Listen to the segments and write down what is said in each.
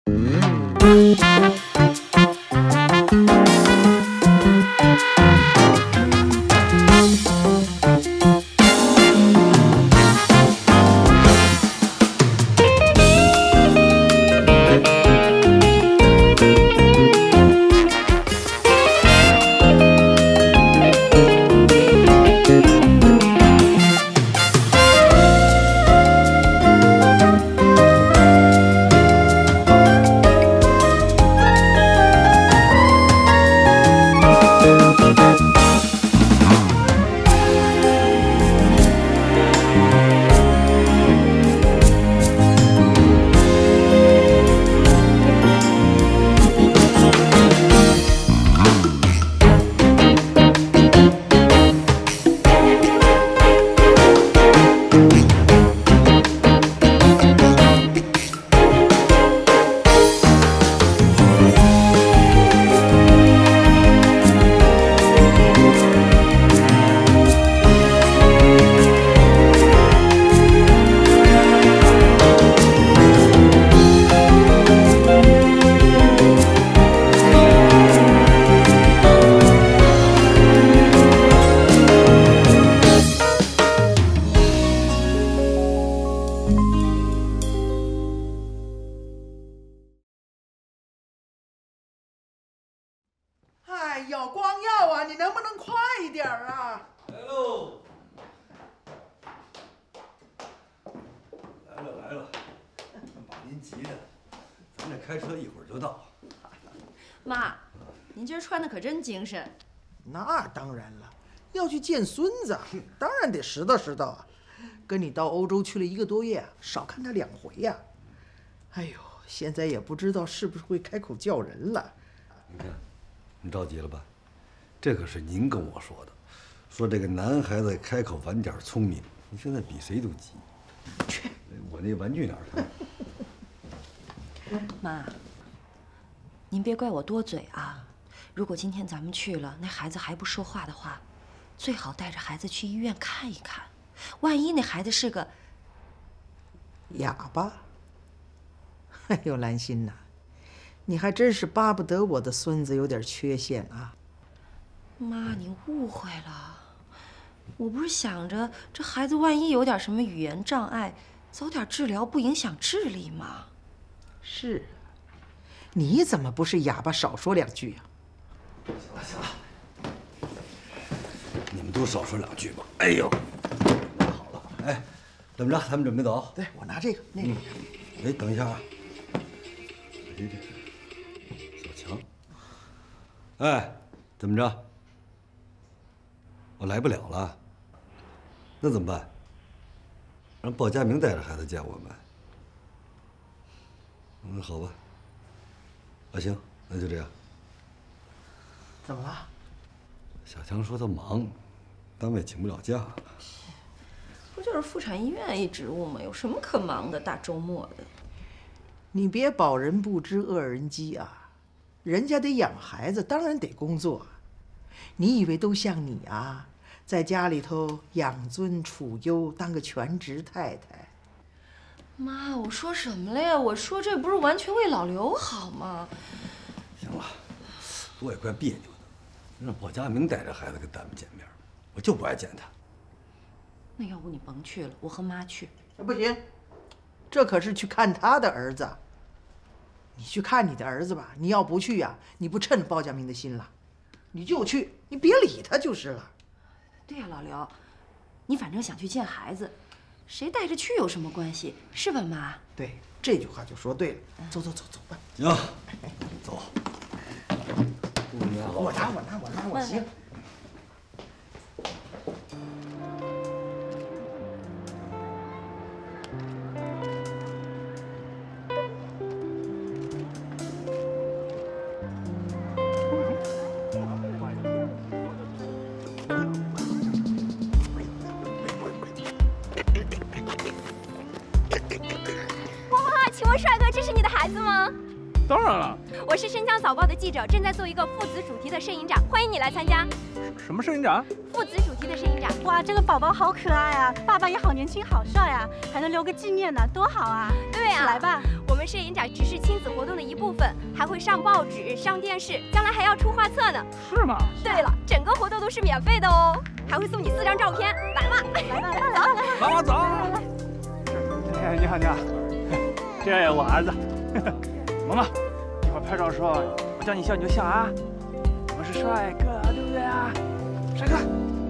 哎呦，光耀啊，你能不能快一点啊？ 来喽！来了，把您急的，咱这开车一会儿就到。 妈，您今儿穿的可真精神。 那当然了，要去见孙子，当然得拾掇拾掇啊。跟你到欧洲去了1个多月，少看他2回呀。哎呦，现在也不知道是不是会开口叫人了。 你看，你着急了吧？这可是您跟我说的，说这个男孩子开口晚点聪明。你现在比谁都急。 去， 我那玩具哪儿去了？ 妈，您别怪我多嘴啊。如果今天咱们去了，那孩子还不说话的话，最好带着孩子去医院看一看。万一那孩子是个哑巴。哎呦，兰心呐，你还真是巴不得我的孙子有点缺陷啊。 妈，你误会了。我不是想着这孩子万一有点什么语言障碍，早点治疗不影响智力吗？ 是，你怎么不是哑巴少说2句啊？ 行了，你们都少说2句吧。哎呦，好了，哎，怎么着？咱们准备走？ 对，我拿这个，那个。 哎，等一下啊！这小强，哎，怎么着？我来不了了，那怎么办？让鲍佳明带着孩子见我们。嗯，好吧。啊，行，那就这样。 怎么了？ 小强说他忙，单位请不了假。 不就是妇产医院一职务吗？有什么可忙的？大周末的。 你别保人不知恶人饥啊！人家得养孩子，当然得工作。你以为都像你啊，在家里头养尊处优，当个全职太太？ 妈，我说什么了呀？我说这不是完全为老刘好吗？ 行了，我也怪别扭的，让鲍佳明带着孩子跟咱们见面，我就不爱见他。 那要不你甭去了，我和妈去。 不行，这可是去看他的儿子。你去看你的儿子吧，你要不去呀，你不趁鲍佳明的心了。你就去，你别理他就是了。 对呀，老刘，你反正想去见孩子，谁带着去有什么关系，是吧，妈？ 对，这句话就说对了。走走走走吧。 行，走。 我拿，我行。 请问帅哥，这是你的孩子吗？ 当然了， 我是申江早报的记者，正在做一个父子主题的摄影展，欢迎你来参加。 什么摄影展？ 父子主题的摄影展。 哇，这个宝宝好可爱啊，爸爸也好年轻好帅啊，还能留个纪念呢，多好啊！ 对啊， 来吧。 我们摄影展只是亲子活动的还会上报纸、上电视，将来还要出画册呢。 是吗？ 对了，整个活动都是免费的哦，还会送你4张照片。来吧，走， 妈妈走。哎，你好，你好，这是我儿子。妈妈，一会儿拍照的时候，我叫你笑你就笑啊。我是帅哥，对不对啊？帅哥。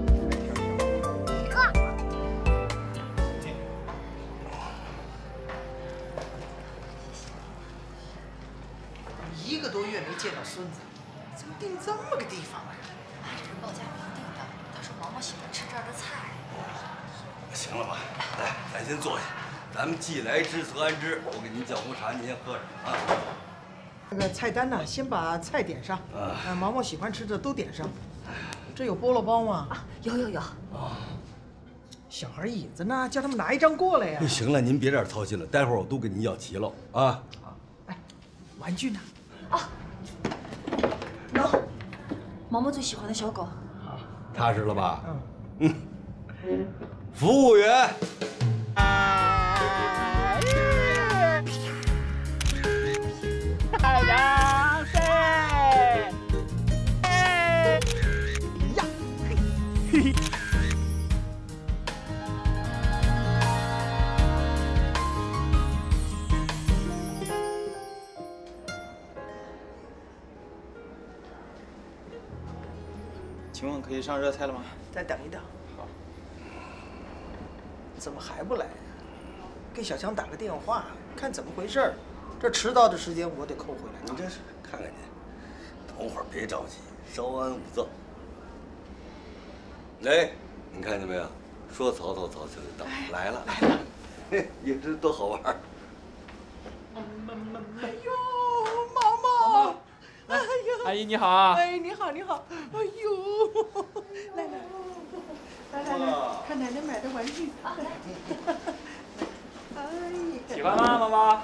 1个多月没见到孙子，怎么订这么个地方啊？ 这是报佳明订的，他说毛毛喜欢吃这儿的菜。 行了吧，来，咱先坐下。咱们既来之则安之。我给您叫壶茶，您先喝着啊。 那个菜单呢，先把菜点上，毛毛喜欢吃的都点上。这有菠萝包吗？ 啊，有。 小孩椅子呢？叫他们拿1张过来呀。 行了，您别这样操心了，待会儿我都给您要齐了啊。 好，哎，玩具呢？ 啊，有，毛毛最喜欢的小狗。 踏实了吧？服务员。 杨飞，呀，嘿。 请问可以上热菜了吗？ 再等一等。好。怎么还不来呀？给小强打个电话，看怎么回事儿。这迟到的时间我得扣回来。 您这是看看您，等会儿别着急，稍安勿躁。哎，您看见没有？说曹操，曹操就到，来了，来了，嘿，也是多好玩儿。 哎呦，毛毛，哎呦， 阿姨你好啊！ 哎，你好，你好，哎呦，来，看奶奶买的玩具。哎， 喜欢吗，妈妈？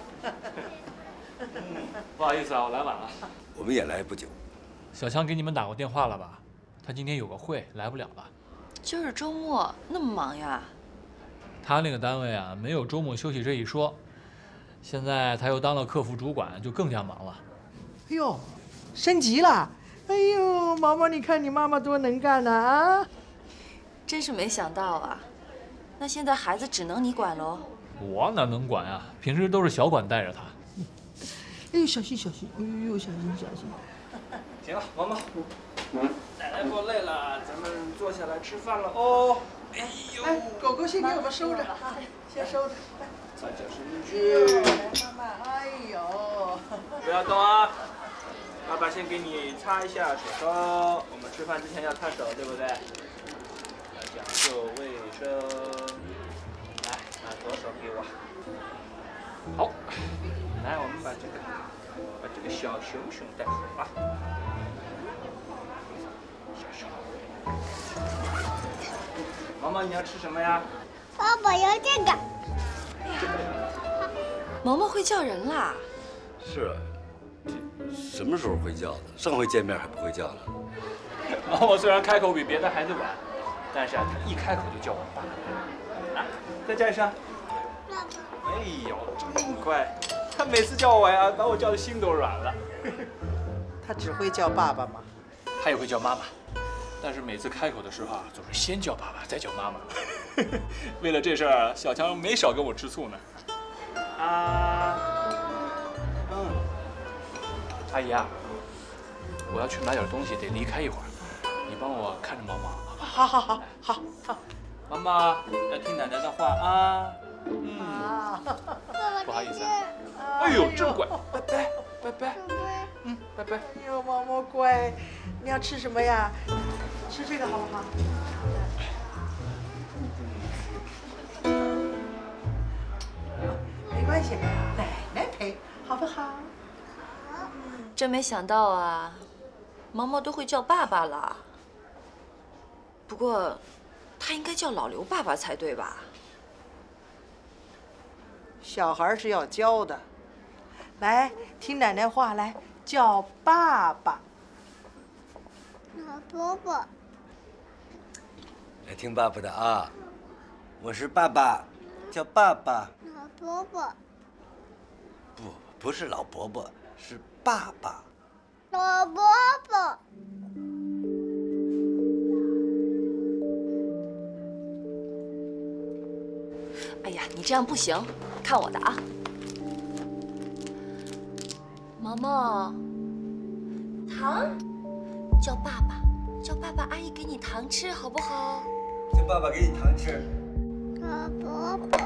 不好意思啊，我来晚了。 我们也来不久。 小强给你们打过电话了吧？他今天有个会，来不了了。 今儿周末那么忙呀？ 他那个单位啊，没有周末休息这一说。现在他又当了客服主管，就更加忙了。 哎呦，升级了！哎呦，毛毛，你看你妈妈多能干呢啊！ 真是没想到啊。那现在孩子只能你管喽？ 我哪能管啊？平时都是小管带着他。 哎呦，小心小心！哎呦，小心小心！ 行了，毛毛，奶奶够累了，咱们坐下来吃饭了哦。哎呦， 哎，狗狗先给我们收着啊，先收着。 再脚伸进去。 妈妈，哎呦！ 不要动啊！爸爸先给你擦一下手。我们吃饭之前要擦手，对不对？要讲究卫生。来，拿左手给我。好，来，我们把这个小熊熊带走啊。小熊。毛毛，你要吃什么呀？ 爸爸要这个。 毛毛会叫人啦？ 是啊，什么时候会叫的？上回见面还不会叫呢。 毛毛虽然开口比别的孩子晚，但是啊，他一开口就叫我爸。啊，再叫一声。哎呦，真乖！他每次叫我呀，把我叫的心都软了。 他只会叫爸爸吗？ 他也会叫妈妈，但是每次开口的时候啊，总是先叫爸爸，再叫妈妈。为了这事儿，小强没少跟我吃醋呢。阿姨啊，我要去买点东西，得离开一会儿，你帮我看着毛毛。 好。 妈妈要听奶奶的话啊。不好意思啊。哎呦，真乖，拜拜。拜拜。 哎呦，毛毛乖，你要吃什么呀？吃这个好不好？没关系，奶奶陪，好不好？ 真没想到啊，毛毛都会叫爸爸了。不过，他应该叫老刘爸爸才对吧？ 小孩是要教的，来听奶奶话，来叫爸爸。 老伯伯， 来听爸爸的啊！我是爸爸，叫爸爸。 老伯伯， 不是老伯伯， 是爸爸。 老伯伯。 哎呀，你这样不行，看我的啊！毛毛，糖，叫爸爸，叫爸爸，阿姨给你糖吃，好不好？ 叫爸爸给你糖吃。 老伯伯。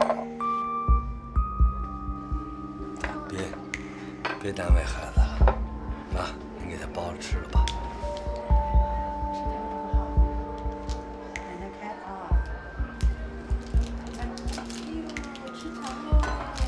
别难为孩子了，啊，你给他包着吃了吧。 奶奶开啊！哎呦，吃糖喽！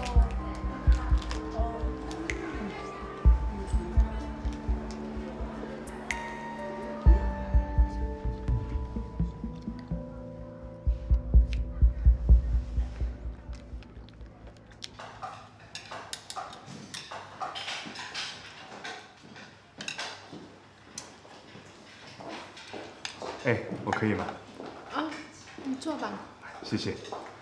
哎，我可以吗？ 啊，你坐吧。 谢谢。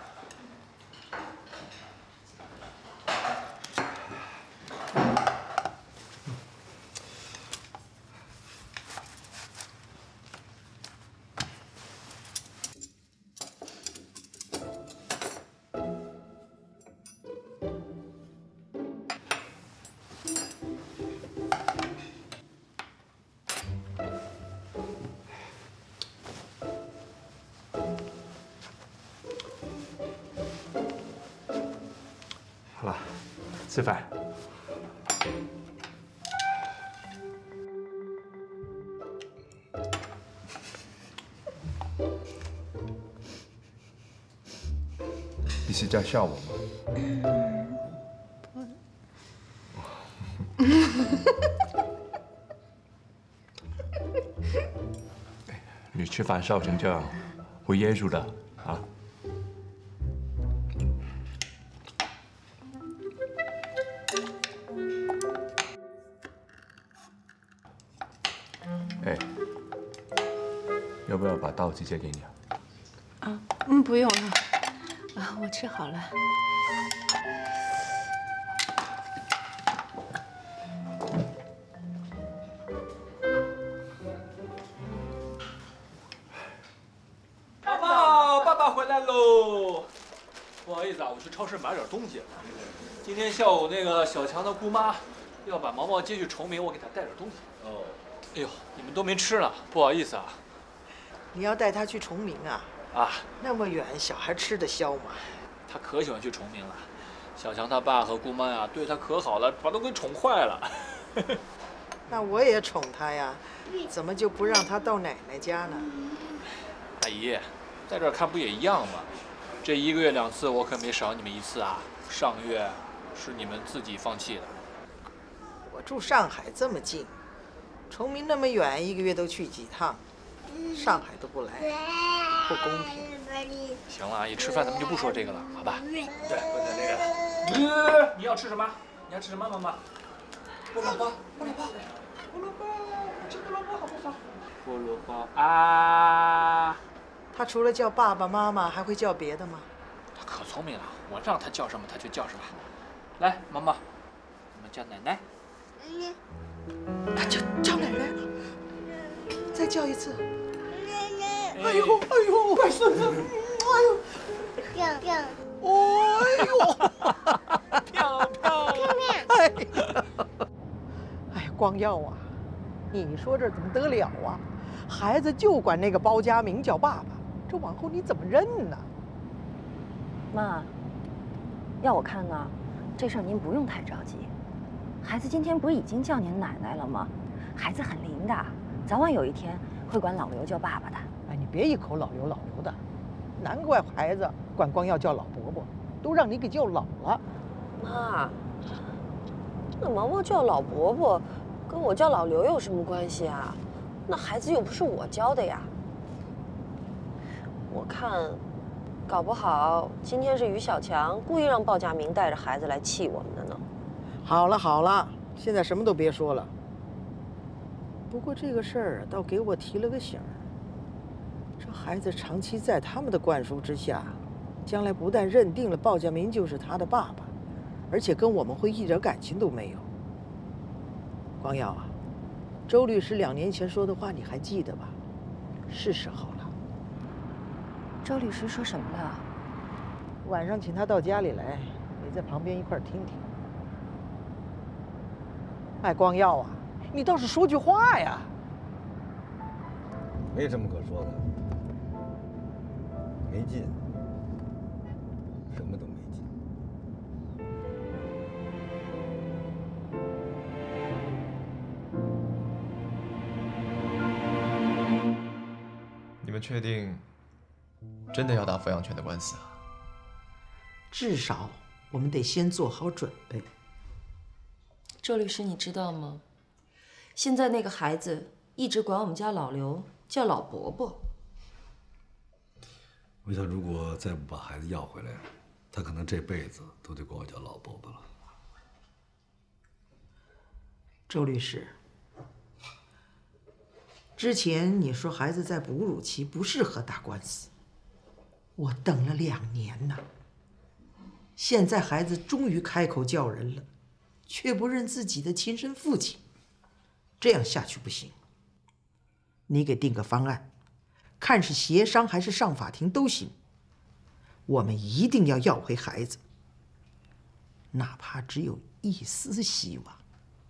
好了，吃饭。你是在笑我吗？你吃饭笑成这样，会噎住的啊！哎，要不要把刀子借给你啊？ 啊，不用了，啊，我吃好了。 爸爸回来喽！不好意思啊，我去超市买点东西。今天下午那个小强的姑妈要把毛毛接去崇明，我给她带点东西。哦。哎呦，你们都没吃呢，不好意思啊。 你要带他去崇明啊？ 啊， 那么远，小孩吃得消吗？ 他可喜欢去崇明了。小强他爸和姑妈呀，对他可好了，把他给宠坏了。 那我也宠他呀，怎么就不让他到奶奶家呢？ 阿姨，在这儿看不也一样吗？这1个月2次，我可没少你们1次啊。上个月是你们自己放弃的。 我住上海这么近，崇明那么远，1个月都去几趟，上海都不来，不公平。 行了，阿姨，吃饭咱们就不说这个了，好吧？对，刚才那个。你要吃什么？你要吃什么，妈妈？菠萝包，菠萝包，菠萝包，吃菠萝包好不好？菠萝包啊！ 他除了叫爸爸妈妈，还会叫别的吗？ 他可聪明了，我让他叫什么他就叫什么。来，妈妈，我们叫奶奶。 他就叫奶奶了，再叫一次。 奶哎呦哎呦，乖孙子，哎呦， 漂漂， 哎呦， 漂漂， 哎呀，哎呀，光耀啊，你说这怎么得了啊？孩子就管那个包家明叫爸爸，这往后你怎么认呢？ 妈，要我看呢，这事儿您不用太着急。孩子今天不是已经叫您奶奶了吗？孩子很灵的，早晚有一天会管老刘叫爸爸的。 哎，你别一口老刘老刘的，难怪孩子管光耀叫老伯伯，都让你给叫老了。 妈，那毛毛叫老伯伯，跟我叫老刘有什么关系啊？那孩子又不是我教的呀。我看，搞不好今天是于小强故意让鲍家明带着孩子来气我们的呢。 好了好了，现在什么都别说了。不过这个事儿倒给我提了个醒儿。这孩子长期在他们的灌输之下，将来不但认定了鲍家明就是他的爸爸，而且跟我们会一点感情都没有。 光耀啊，周律师2年前说的话你还记得吧？是时候了。 周律师说什么了？ 晚上请他到家里来，你在旁边一块儿听听。哎，光耀啊，你倒是说句话呀！ 没什么可说的，没劲，什么都没劲。 你们确定真的要打抚养权的官司啊？ 至少我们得先做好准备。 周律师，你知道吗？现在那个孩子一直管我们家老刘叫老伯伯。 我想，如果再不把孩子要回来，他可能这辈子都得管我叫老伯伯了。 周律师，之前你说孩子在哺乳期不适合打官司，我等了2年呢。现在孩子终于开口叫人了，却不认自己的亲生父亲，这样下去不行。你给定个方案，看是协商还是上法庭都行。我们一定要回孩子，哪怕只有一丝希望。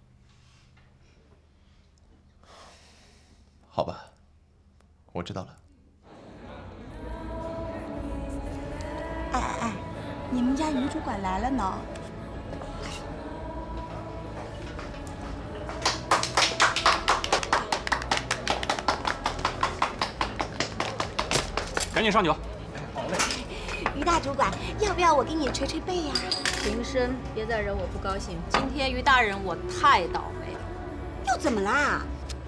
好吧，我知道了。 哎，你们家于主管来了呢。 赶紧上酒。 好嘞。于大主管，要不要我给你捶捶背呀？ 平生别再惹我不高兴。今天于大人我太倒霉了。 又怎么啦？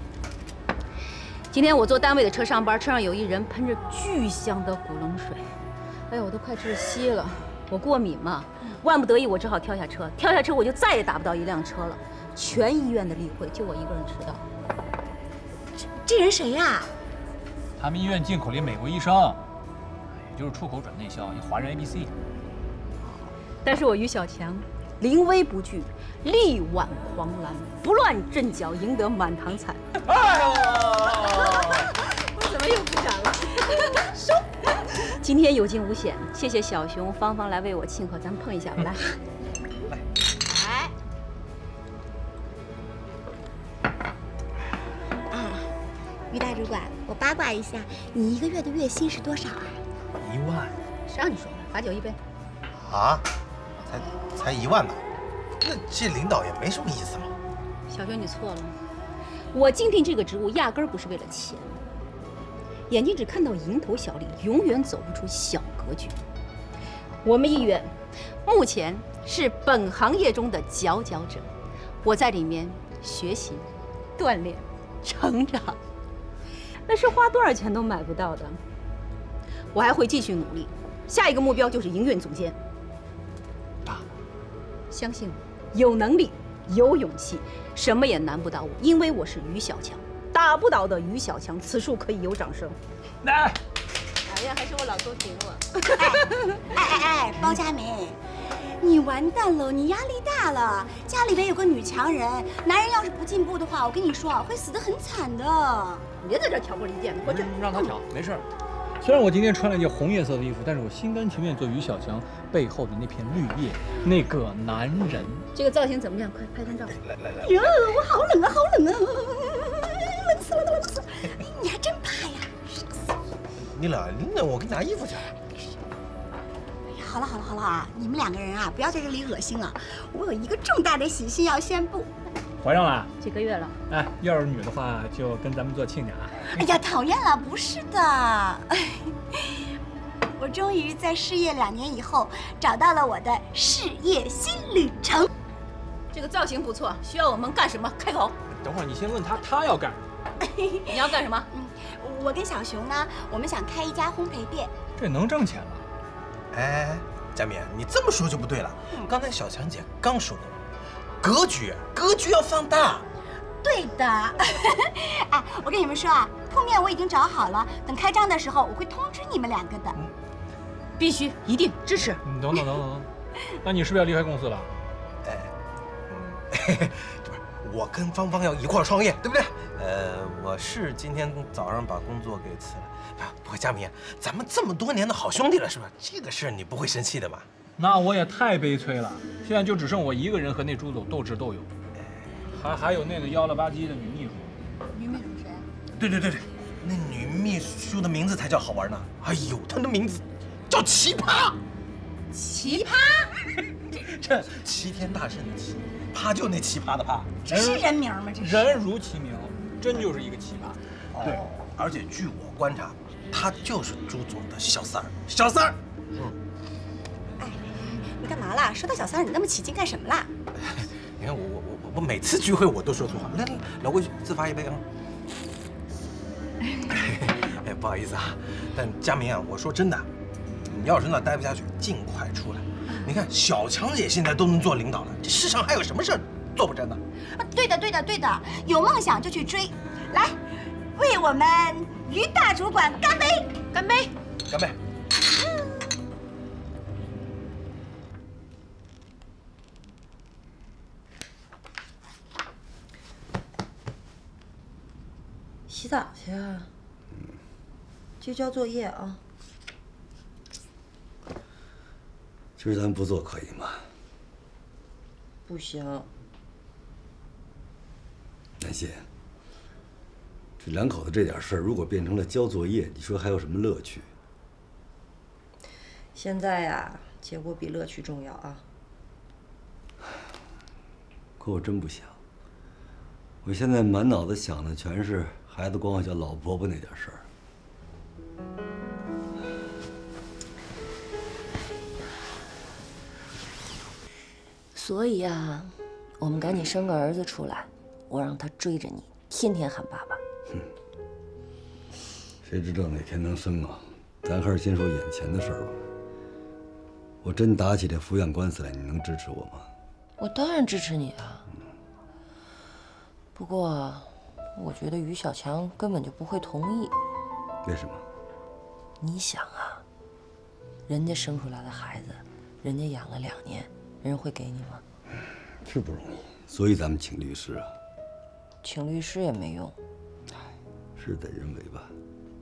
今天我坐单位的车上班，车上有一人喷着巨香的古冷水，哎呀，我都快窒息了。我过敏嘛，万不得已我只好跳下车。跳下车我就再也打不到一辆车了。全医院的例会就我一个人迟到。 这人谁呀？ 他们医院进口了一美国医生，也就是出口转内销，一华人 ABC。 但是我于小强临危不惧，力挽狂澜，不乱阵脚，赢得满堂彩。 哎呦！ 我怎么又不敢了？收。今天有惊无险，谢谢小熊、芳芳来为我庆贺，咱们碰一下吧，来。 于大主管，我八卦一下，你1个月的月薪是多少啊 ？1万。 谁让你说的？罚酒一杯。 啊？才1万呢？那这领导也没什么意思嘛。 小熊，你错了。我竞聘这个职务压根儿不是为了钱。眼睛只看到蝇头小利，永远走不出小格局。我们医院目前是本行业中的佼佼者，我在里面学习、锻炼、成长。那是花多少钱都买不到的。我还会继续努力，下一个目标就是营运总监。相信我，有能力，有勇气，什么也难不倒我，因为我是于小强，打不倒的于小强。此处可以有掌声。 来， 哎呀，还是我老公挺我。 哎，包佳明，你完蛋了，你压力大了。家里边有个女强人，男人要是不进步的话，我跟你说啊，会死得很惨的。 你别在这挑拨离间，过去。 让他挑，没事。虽然我今天穿了一件红颜色的衣服，但是我心甘情愿做于小强背后的那片绿叶，那个男人。 这个造型怎么样？快拍张照。 来。 哟，我好冷啊，好冷啊，冷死了，冷死了！你还真怕呀？ 你冷，我给你拿衣服去。 好了啊，你们2个人啊，不要在这里恶心了。我有一个重大的喜讯要宣布。 怀上了？ 几个月了？ 哎，要是女的话，就跟咱们做亲家。 哎呀，讨厌了，不是的。我终于在失业2年以后，找到了我的事业新旅程。 这个造型不错，需要我们干什么？开口。 等会儿你先问他，他要干什么？ 你要干什么？ 我跟小熊呢，我们想开一家烘焙店。 这能挣钱吗？ 哎，佳敏，你这么说就不对了。刚才小强姐刚说的，格局要放大。 对的。哎，我跟你们说啊，铺面我已经找好了，等开张的时候我会通知你们2个的。 必须，一定支持。 等，那你是不是要离开公司了？ 不是， 我跟芳芳要一块儿创业，对不对？我是今天早上把工作给辞了。不过佳明，咱们这么多年的好兄弟了，是吧？这个事儿你不会生气的吧？ 那我也太悲催了，现在就只剩我一个人和那朱总斗智斗勇，还有那个妖了吧唧的女秘书。 女秘书谁？ 对，那女秘书的名字才叫好玩呢。哎呦，她的名字叫奇葩。 奇葩？ 这齐天大圣的齐，葩就那奇葩的葩。 这是人名吗？这是。 人如其名，真就是一个奇葩。 对，而且据我观察，他就是朱总的小三儿。小三儿。 哎，你干嘛啦？说到小三儿，你那么起劲干什么啦？ 你看我每次聚会我都说错话。来，老规矩，自罚一杯啊。哎，不好意思啊，但佳明啊，我说真的，你要是那待不下去，尽快出来。你看小强姐现在都能做领导了，这世上还有什么事儿做不成的？ 对的，有梦想就去追。来，为我们于大主管干杯！ 干杯！ 干杯！ 洗澡去啊！去交作业啊！ 今儿咱不做可以吗？ 不行。 南希，这两口子这点事儿，如果变成了交作业，你说还有什么乐趣？ 现在呀，结果比乐趣重要啊！ 可我真不想，我现在满脑子想的全是孩子管我叫老伯伯那点事儿。 所以啊，我们赶紧生个儿子出来，我让他追着你，天天喊爸爸。 谁知道哪天能生啊？咱还是先说眼前的事儿吧。我真打起这抚养官司来，你能支持我吗？ 我当然支持你啊。不过，我觉得于小强根本就不会同意。 为什么？ 你想啊，人家生出来的孩子，人家养了2年，人会给你吗？ 是不容易，所以咱们请律师啊。 请律师也没用。 事在人为吧。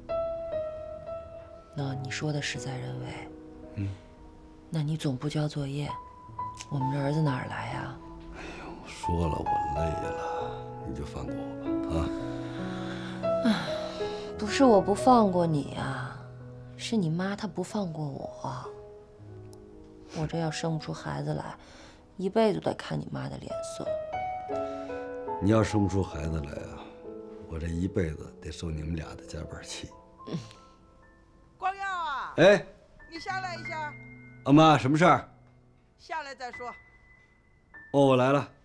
那你说的事在人为。 嗯。 那你总不交作业，我们这儿子哪儿来呀？ 哎呦，说了我累了，你就放过我吧啊！ 不是我不放过你啊，是你妈她不放过我。我这要生不出孩子来，一辈子得看你妈的脸色。 你要生不出孩子来啊，我这一辈子得受你们俩的夹板气。 光耀啊！ 哎， 你下来一下。 阿妈，什么事儿？ 下来再说。 哦，我来了。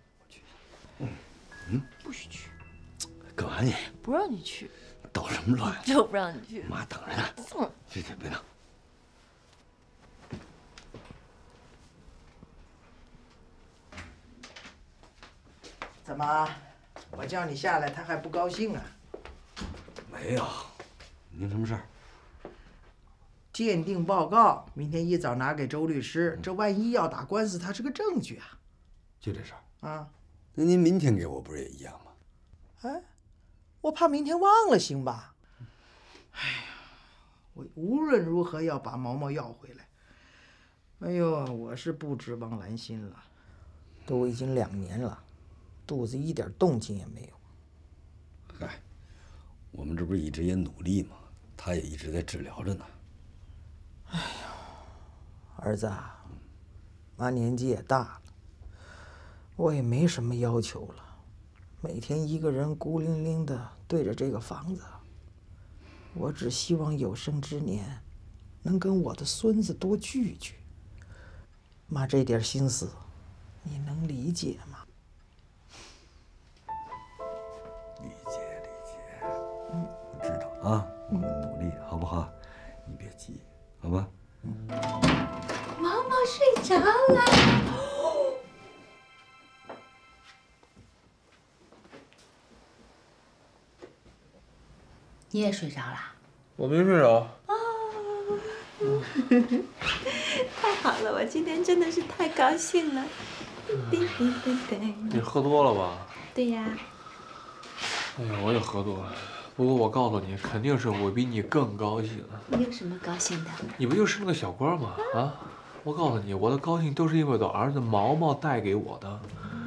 不许去。 干嘛你？ 不让你去。 捣什么乱？ 就不让你去。 妈等着呢。别闹。 怎么，我叫你下来，他还不高兴啊？ 没有，您什么事儿？ 鉴定报告明天一早拿给周律师，这万一要打官司，它是个证据啊。 就这事儿啊？ 那您明天给我不是也一样吗？ 哎，我怕明天忘了，行吧？哎呀，我无论如何要把毛毛要回来。哎呦，我是不指望兰心了，都已经2年了，肚子一点动静也没有。 嗨，我们这不是一直也努力吗？他也一直在治疗着呢。 哎呀，儿子啊，妈年纪也大了，我也没什么要求了，每天一个人孤零零的对着这个房子，我只希望有生之年能跟我的孙子多聚聚。妈这点心思，你能理解吗？ 理解，我知道啊，我们努力，好不好？你别急，好吧？ 毛毛睡着了。你也睡着啦？ 我没睡着。 太好了，我今天真的是太高兴了。 你喝多了吧？ 对呀。 哎呀，我也喝多了。不过我告诉你，肯定是我比你更高兴。 你有什么高兴的？ 你不就是那个小官吗？啊！我告诉你，我的高兴都是因为我的儿子毛毛带给我的。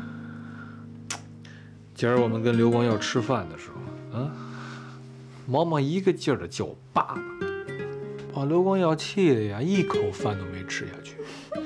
今儿我们跟刘光耀吃饭的时候，啊，毛毛一个劲儿的叫我爸爸，把刘光耀气的呀，一口饭都没吃下去。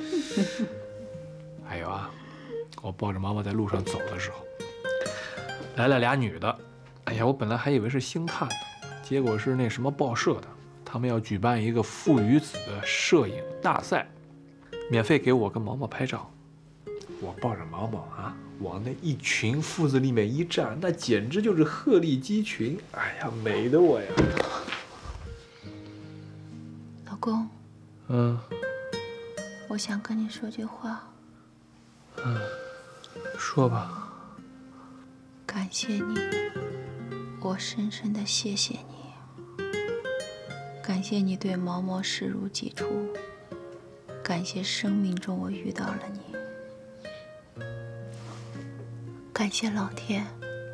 还有啊，我抱着毛毛在路上走的时候，来了俩女的，哎呀，我本来还以为是星探呢，结果是那什么报社的，他们要举办一个父与子的摄影大赛，免费给我跟毛毛拍照。我抱着毛毛啊，往那一群父子里面一站，那简直就是鹤立鸡群，哎呀，美的我呀！ 老公，我想跟你说句话。 说吧。 感谢你，我深深的谢谢你。感谢你对毛毛视如己出，感谢生命中我遇到了你。感谢老天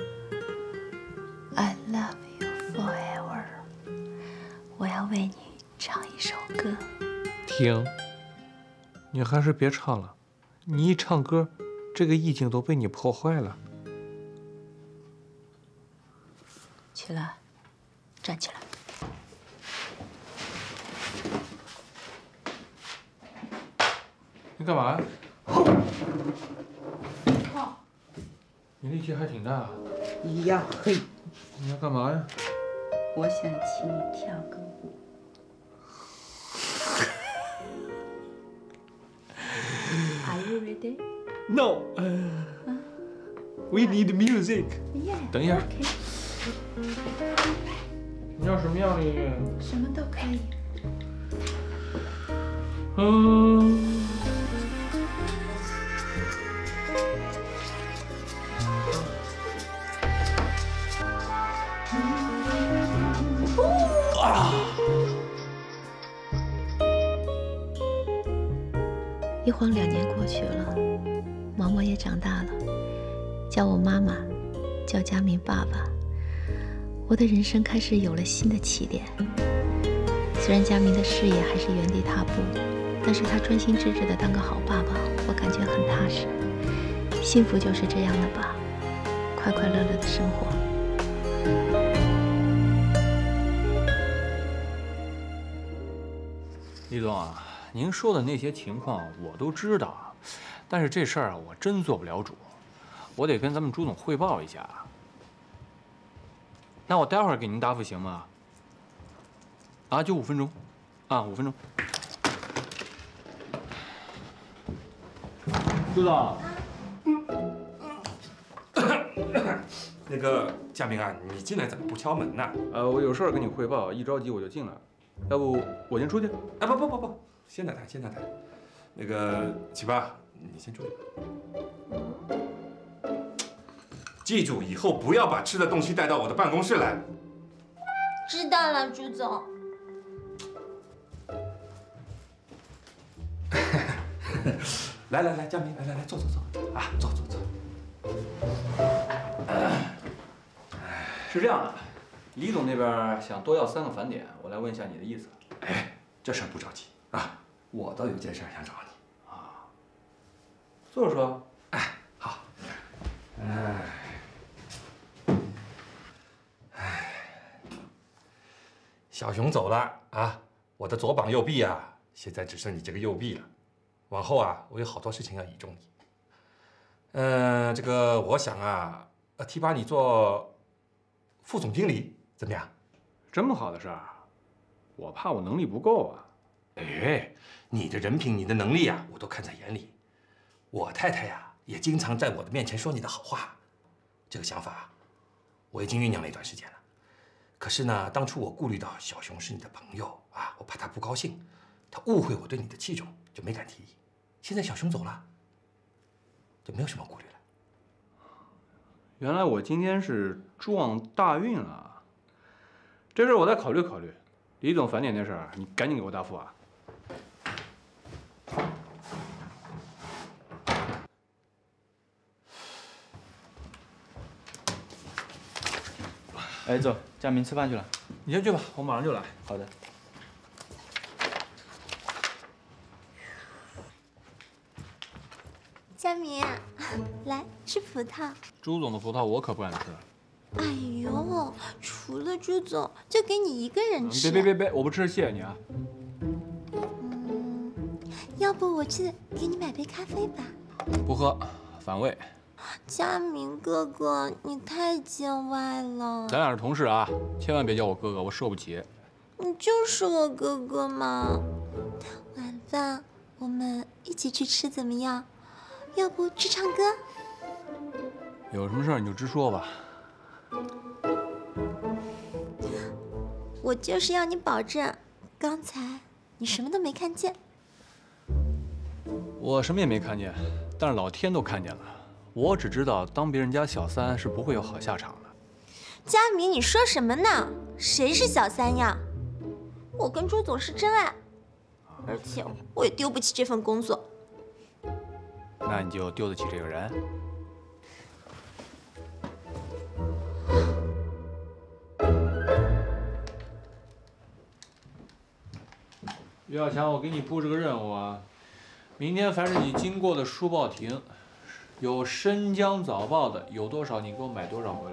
，I love you forever。我要为你唱一首歌。 停，你还是别唱了，你一唱歌，这个意境都被你破坏了。 起来，站起来。 你干嘛呀？你力气还挺大。 呀嘿！ 你要干嘛呀？ 我想请你跳个舞。Are you ready? No. We need music. Yeah. 等一下。你要什么样的音乐？ 什么都可以。一晃2年过去了，毛毛也长大了，叫我妈妈，叫佳明爸爸。我的人生开始有了新的起点。虽然佳明的事业还是原地踏步，但是他专心致志地当个好爸爸，我感觉很踏实。幸福就是这样的吧，快快乐乐的生活。 李总啊，您说的那些情况我都知道，但是这事儿啊，我真做不了主，我得跟咱们朱总汇报一下。那我待会儿给您答复行吗？啊，就5分钟，啊，5分钟。朱总， 那个佳明啊，你进来怎么不敲门呢？ 我有事儿跟你汇报，一着急我就进来了。要不我先出去？ 啊，不，先谈谈，先谈谈。那个启爸，你先出去。记住，以后不要把吃的东西带到我的办公室来。 知道了，朱总。 来，佳明，来，坐啊，坐。 是这样的，李总那边想多要3个返点，我来问一下你的意思。 哎，这事儿不着急啊，我倒有件事想找你啊。说说。 哎，好。小熊走了啊，我的左膀右臂啊，现在只剩你这个右臂了。往后啊，我有好多事情要倚重你。这个我想啊，提拔你做副总经理，怎么样？ 这么好的事儿，我怕我能力不够啊。 哎，你的人品、你的能力啊，我都看在眼里。我太太呀，也经常在我的面前说你的好话。这个想法，我已经酝酿了一段时间了。可是呢，当初我顾虑到小熊是你的朋友啊，我怕他不高兴，他误会我对你的器重，就没敢提议。现在小熊走了，就没有什么顾虑了。 原来我今天是撞大运了，这事我再考虑考虑。李总返点那事儿，你赶紧给我答复啊！ 哎，走，佳明吃饭去了。 你先去吧，我马上就来。 好的。 佳明，来吃葡萄。 朱总的葡萄我可不敢吃。 哎呦，除了朱总，就给你一个人吃。 别，我不吃，谢谢你啊。 要不我去给你买杯咖啡吧。 不喝，反胃。 佳明哥哥，你太见外了。 咱俩是同事啊，千万别叫我哥哥，我受不起。 你就是我哥哥嘛。晚饭我们一起去吃怎么样？要不去唱歌？ 有什么事儿你就直说吧。 我就是要你保证，刚才你什么都没看见。 我什么也没看见，但是老天都看见了。我只知道当别人家小三是不会有好下场的。 佳明，你说什么呢？谁是小三呀？我跟朱总是真爱，而且我也丢不起这份工作。 那你就丢得起这个人？于小强，我给你布置个任务啊，明天凡是你经过的书报亭，有申江早报的，有多少你给我买多少回来。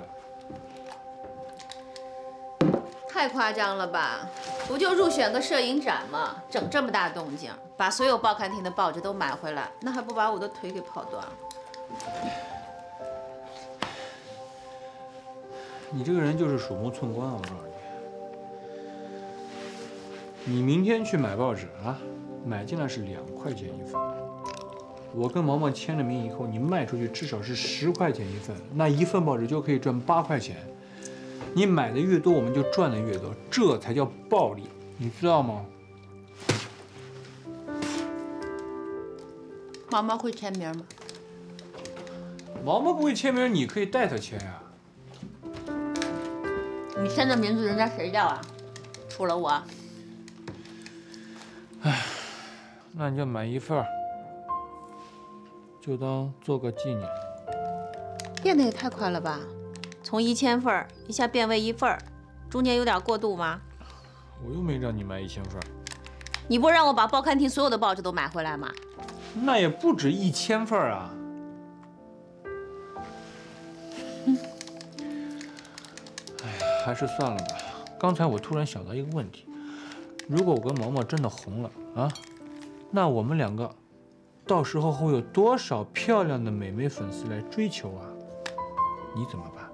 太夸张了吧？不就入选个摄影展吗？整这么大动静，把所有报刊亭的报纸都买回来，那还不把我的腿给跑断了？ 你这个人就是鼠目寸光啊！我告诉你，你明天去买报纸啊，买进来是2块钱一份。我跟毛毛签了名以后，你卖出去至少是10块钱一份，那一份报纸就可以赚8块钱。你买的越多，我们就赚的越多，这才叫暴利，你知道吗？ 毛毛会签名吗？ 毛毛不会签名，你可以代他签呀。 你签的名字人家谁叫啊？除了我。 唉，那你就买一份，就当做个纪念。 变得也太快了吧！从1000份一下变为1份，中间有点过渡吗？ 我又没让你买1000份。 你不让我把报刊亭所有的报纸都买回来吗？ 那也不止1000份啊！哎呀，还是算了吧。刚才我突然想到一个问题：如果我跟毛毛真的红了啊，那我们2个到时候会有多少漂亮的美眉粉丝来追求啊？你怎么办？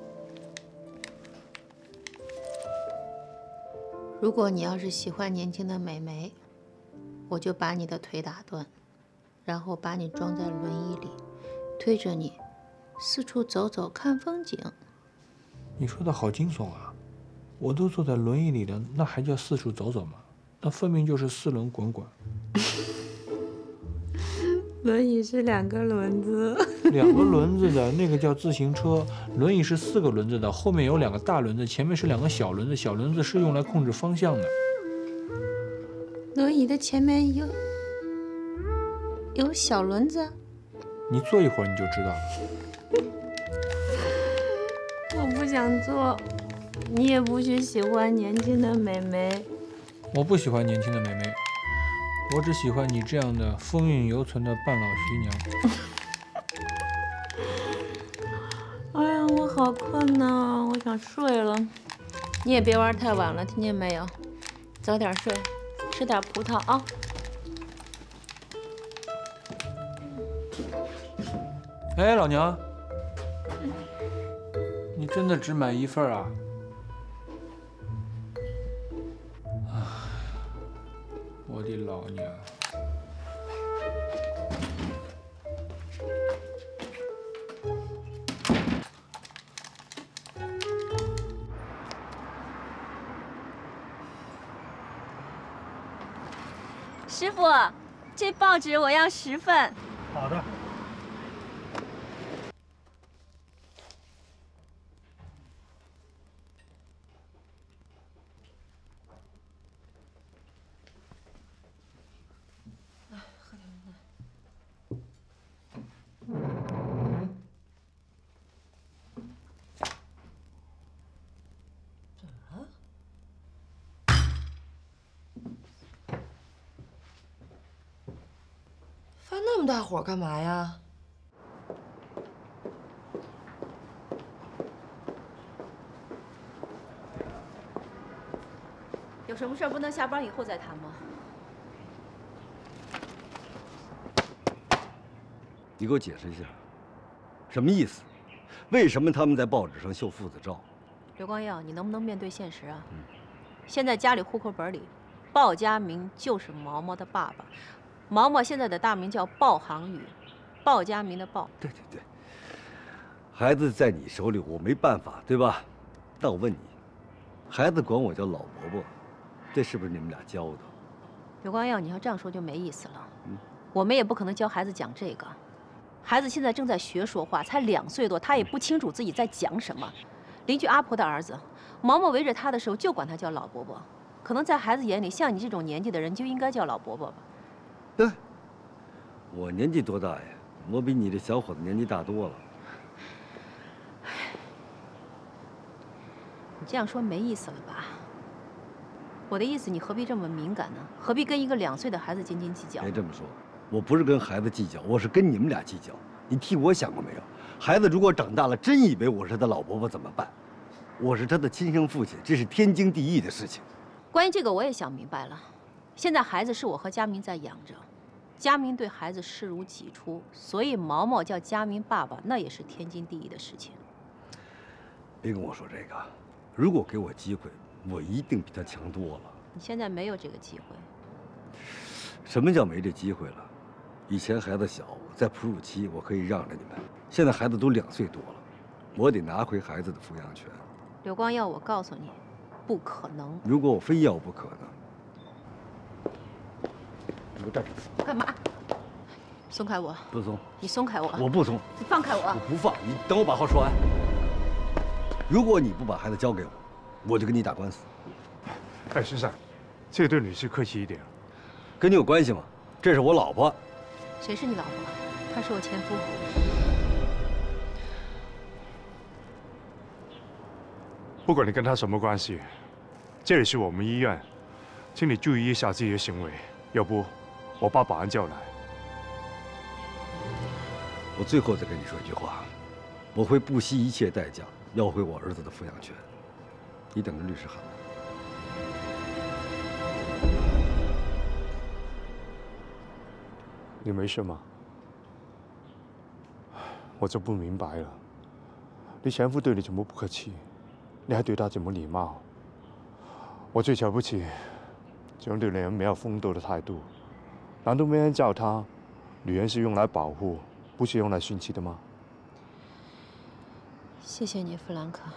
如果你要是喜欢年轻的美眉，我就把你的腿打断，然后把你装在轮椅里，推着你四处走走看风景。 你说的好惊悚啊！我都坐在轮椅里了，那还叫四处走走吗？那分明就是4轮滚滚。 轮椅是2个轮子 ，2个轮子的那个叫自行车，轮椅是4个轮子的，后面有2个大轮子，前面是2个小轮子，小轮子是用来控制方向的。 轮椅的前面有小轮子， 你坐一会儿你就知道了。 我不想坐，你也不许喜欢年轻的美眉。 我不喜欢年轻的美眉。我只喜欢你这样的风韵犹存的半老徐娘。 哎呀，我好困呐，我想睡了。你也别玩太晚了，听见没有？早点睡，吃点葡萄啊。 哎，老娘，你真的只买1份啊？我的老娘！ 师傅，这报纸我要10份。 好的。 么大火干嘛呀？ 有什么事儿不能下班以后再谈吗？ 你给我解释一下，什么意思？为什么他们在报纸上秀父子照？ 刘光耀，你能不能面对现实啊？现在家里户口本里，鲍家明就是毛毛的爸爸，毛毛现在的大名叫鲍航宇，鲍家明的鲍。 对对对，孩子在你手里，我没办法，对吧？但我问你，孩子管我叫老伯伯，这是不是你们俩教的？ 刘光耀，你要这样说就没意思了。我们也不可能教孩子讲这个。孩子现在正在学说话，才2岁多，他也不清楚自己在讲什么。邻居阿婆的儿子，毛毛围着他的时候就管他叫老伯伯。可能在孩子眼里，像你这种年纪的人就应该叫老伯伯吧？ 对，我年纪多大呀？我比你这小伙子年纪大多了。 你这样说没意思了吧？我的意思，你何必这么敏感呢？何必跟一个2岁的孩子斤斤计较？ 别这么说，我不是跟孩子计较，我是跟你们俩计较。你替我想过没有？孩子如果长大了真以为我是他老伯伯怎么办？我是他的亲生父亲，这是天经地义的事情。 关于这个，我也想明白了。现在孩子是我和佳明在养着，佳明对孩子视如己出，所以毛毛叫佳明爸爸，那也是天经地义的事情。 别跟我说这个，如果给我机会，我一定比他强多了。 你现在没有这个机会。 什么叫没这机会了？以前孩子小，在哺乳期我可以让着你们，现在孩子都2岁多了，我得拿回孩子的抚养权。 刘光耀，我告诉你，不可能。 如果我非要不可呢？你给我站住！ 干嘛？松开我！ 不松！ 你松开我！ 我不松！ 你放开我！ 我不放！你等我把话说完。如果你不把孩子交给我，我就跟你打官司。 哎，先生，这个对女士客气一点。 跟你有关系吗？这是我老婆。 谁是你老婆？她是我前夫。 不管你跟她什么关系，这里是我们医院，请你注意一下自己的行为，要不我把保安叫来。 我最后再跟你说一句话，我会不惜一切代价要回我儿子的抚养权。你等着律师喊我。 你没事吗？我就不明白了，你前夫对你怎么不客气，你还对他怎么礼貌？我最瞧不起这种对女人没有风度的态度。难道没人教他，女人是用来保护，不是用来训斥的吗？ 谢谢你，弗兰克。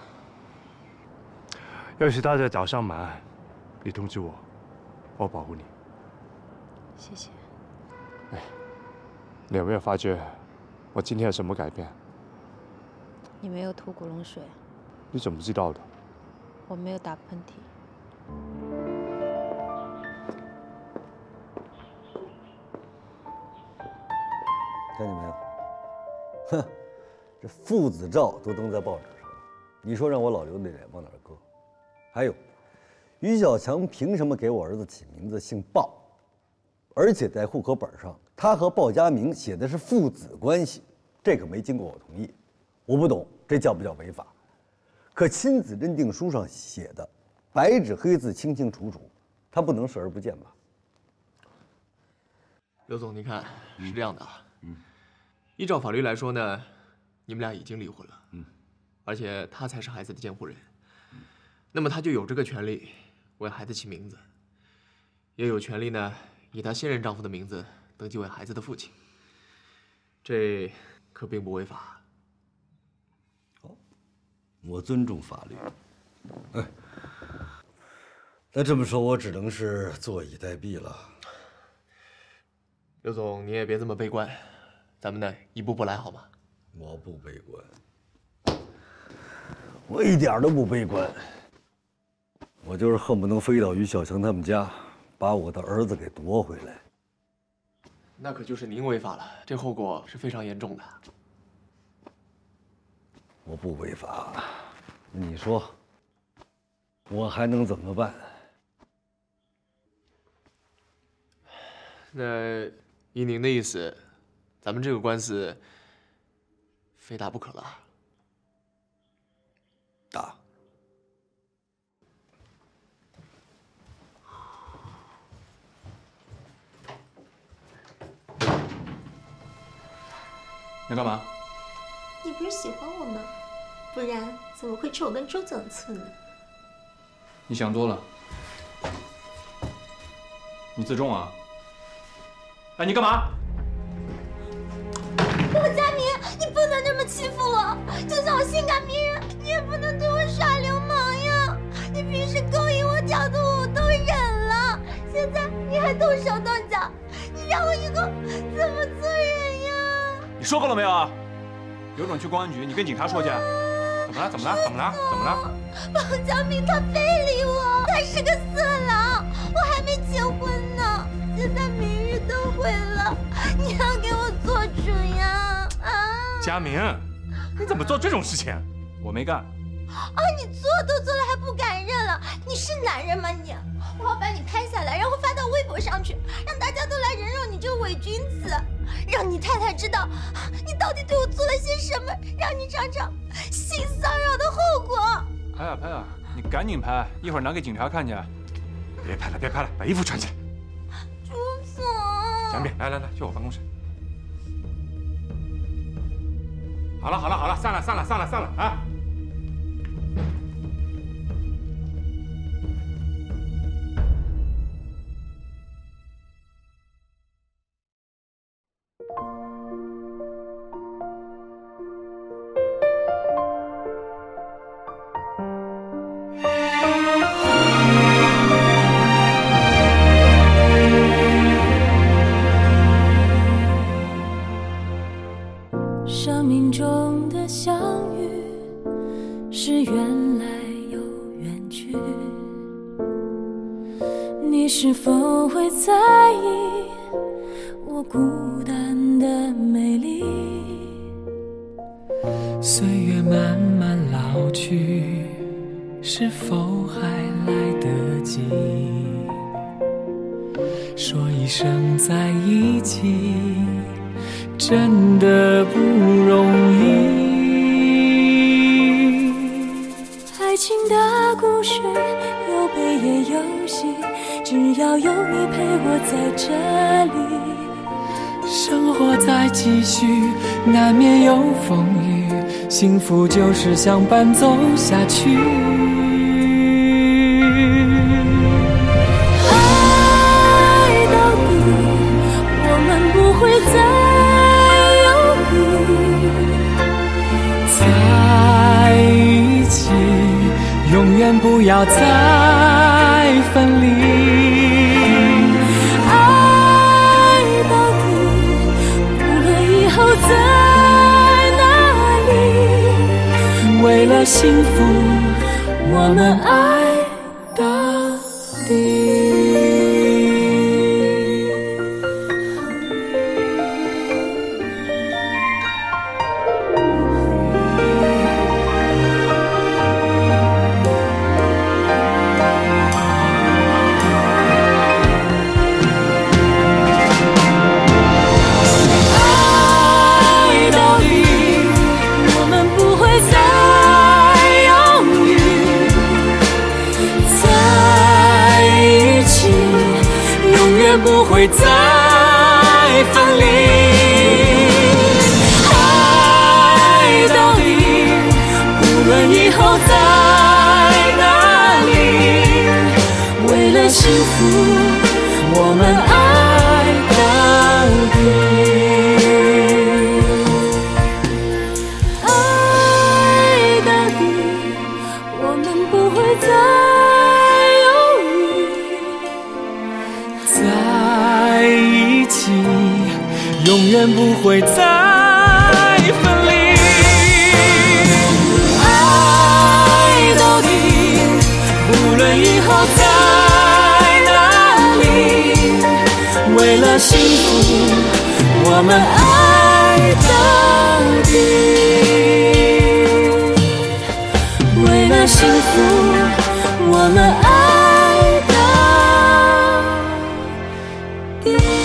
要是他在找上门，你通知我，我保护你。 谢谢。 哎，你有没有发觉我今天有什么改变？ 你没有吐古龙水。 你怎么知道的？ 我没有打喷嚏。 看见没有？哼，这父子照都登在报纸上了，你说让我老刘的脸往哪儿搁？还有，于小强凭什么给我儿子起名字姓鲍？而且在户口本上，他和鲍家明写的是父子关系，这个没经过我同意。我不懂这叫不叫违法？可亲子认定书上写的，白纸黑字清清楚楚，他不能视而不见吧？ 刘总，您看是这样的啊，依照法律来说呢，你们俩已经离婚了，而且他才是孩子的监护人，那么他就有这个权利为孩子起名字，也有权利呢以她现任丈夫的名字登记为孩子的父亲，这可并不违法。 我尊重法律。哎，那这么说，我只能是坐以待毙了。 刘总，你也别这么悲观，咱们呢一步步来好吗？ 我不悲观，我一点都不悲观。我就是恨不能飞到于小强他们家，把我的儿子给夺回来。 那可就是您违法了，这后果是非常严重的。 我不违法，你说，我还能怎么办？ 那依您的意思， 咱们这个官司非打不可了。 打。 你干嘛？ 你不是喜欢我吗？不然怎么会求我跟周总测呢？ 你想多了。你自重啊！哎，你干嘛？ 佳明，你不能这么欺负我！就算我性感迷人，你也不能对我耍流氓呀！你平时勾引我、挑逗我，我都忍了，现在你还动手动脚，你让我以后怎么做人呀？ 你说够了没有啊？有种去公安局，你跟警察说去。怎么了？怎么了？怎么了？怎么了？ 王佳明他非礼我，他是个色狼，我还没结婚呢，现在明日都毁了，你要给我做主呀！啊！ 佳明，你怎么做这种事情？我没干。 啊！你做都做了还不敢认了？你是男人吗你？我要把你拍下来，然后发到微博上去，让大家都来人肉你这个伪君子，让你太太知道你到底对我做了些什么，让你尝尝性骚扰的后果。 拍啊拍啊！你赶紧拍，一会儿拿给警察看去。别拍了，别拍了，把衣服穿起来。 朱总， 小敏，来来来，去我办公室。好了好了好了，散了散了散了散了啊！ 生命中的相遇是缘来又缘去，你是否会在意我孤单的美丽？ 岁月慢慢老去，是否还来得及说一声在一起？真的不容易。 爱情的故事有悲也有喜，只要有你陪我在这里， 生活在继续，难免有风雨，幸福就是相伴走下去。 爱到底，我们不会再在一起，永远不要再分离。 爱到底，无论以后在哪里， 为了幸福，我们爱到底。不会再分离，爱到底，无论以后在哪里，为了幸福，我们爱到底，爱到底，我们不会再在一起，永远不会再分离。爱到底，无论以后在哪里，为了幸福，我们爱到底。为了幸福，我们爱到底。